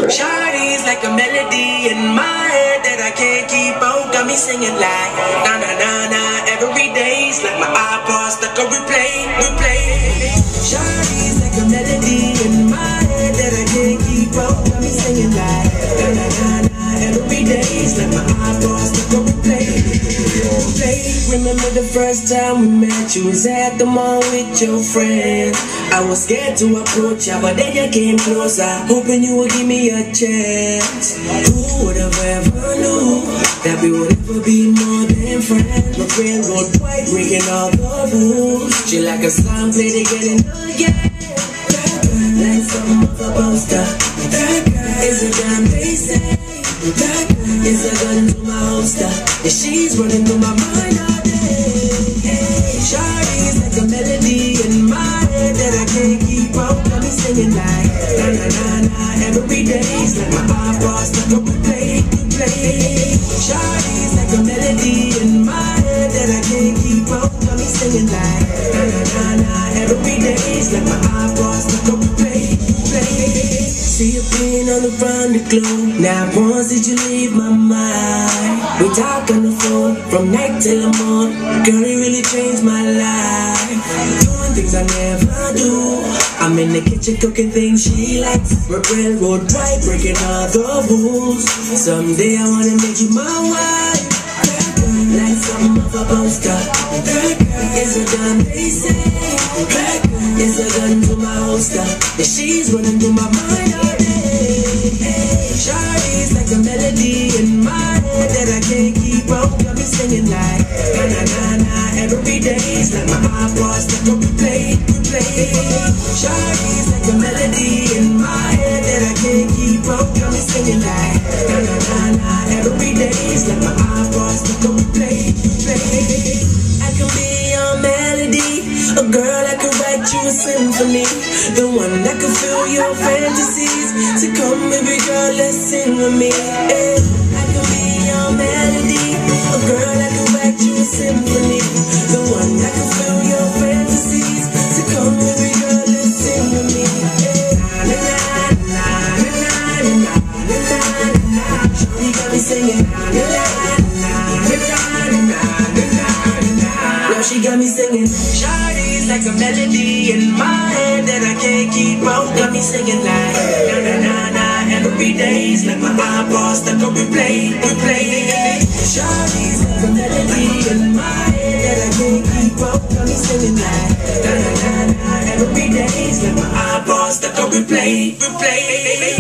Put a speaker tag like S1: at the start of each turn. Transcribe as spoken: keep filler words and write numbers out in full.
S1: Shawty's like a melody in my head that I can't keep on. Got me singing like na na na na every day's like my iPod stuck on replay, replay. Shawty's like a melody in my head that I can't keep on. Got me singing like na na na na every day's like my iPod stuck on replay, replay. Remember the first time we met? You was at the mall with your friends. I was scared to approach ya, but then you came closer, hoping you would give me a chance. Who would have ever knew that we would ever be more than friends? My railroad white, breaking all the rules. She like a song played again and again. Like some of a poster. It's a gun, they say. It's a gun to my holster, and she's running through my mind all day. Hey, Shawty's like a melody in my head that I can't keep on. Got me singing like na na na na every day's like my iPod stuck on replay, replay. Shawty's like a melody in my head that I can't keep on. Got me singing like na na na na every day's like my iPod stuck on replay, replay. See you being on the front of the globe. Now once did you leave my mind? We talk on the phone from night till the morning. Girl, you really changed my life. Doing things I never do. I'm in the kitchen cooking things she likes. We're railroad white, breaking all the rules. Someday I wanna make you my wife. Like some of a poster. It's a gun, they say. It's a gun to my holster, and she's running through my mind all day. Hey, Shawty's like a melody in my head that I can't keep on. Got me singing like na na na na every day's like my iPod stuck on replay, replay. Shawty's like a melody in my head that I can't keep on. Got me singing like na na na na every day's like my iPod stuck on replay, replay. I can be your melody, a girl that can write you a symphony, the one that can fill your fantasies. So come baby girl, let's sing with me. Hey, I can be your melody, a girl that can write you a symphony, the one that can fill your fantasies. So come baby girl, let's sing with me. Hey, na na na na na na na na na na. Shawty got me singing na na na na na na na na. Now she got me singing. Shawty's like a melody in my head that I can't keep on. Got me singing like na na na na every day's like my iPod stuck on replay, replay. Shawty's like a melody in my head that I can't keep on. Got me singing like na na na na every day's like my iPod stuck on replay, replay.